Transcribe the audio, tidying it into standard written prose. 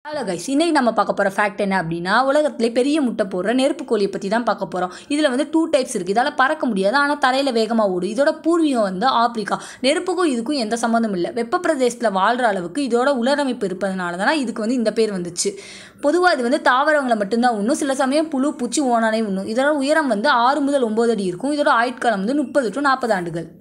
Hello guys, இன்னைக்கு நம்ம பார்க்க போகிற ஃபேக்ட் என்ன அப்படின்னா, உலகத்திலே பெரிய முட்டை போடுற நெருப்பு கோழியை பற்றி தான் பார்க்க போகிறோம். இதில் வந்து 2 டைப்ஸ் இருக்குது. இதால் பறக்க முடியாது, ஆனால் தரையில் வேகமாக ஓடும். இதோட பூர்வீகம் வந்து ஆப்பிரிக்கா. நெருப்புக்கும் இதுக்கும் எந்த சம்மந்தம் இல்லை. வெப்ப பிரதேசத்தில் வாழ்கிற அளவுக்கு இதோட உலரமைப்பு இருப்பதனால தான் இதுக்கு வந்து இந்த பேர் வந்துச்சு. பொதுவாக இது வந்து தாவரங்களை மட்டும்தான் உண்ணும். சில சமயம் புழு, பூச்சி, ஓனானை உண்ணும். இதோட உயரம் வந்து 6 முதல் 9 அடி இருக்கும். இதோட ஆயுட்காலம் வந்து 30 to 40 ஆண்டுகள்.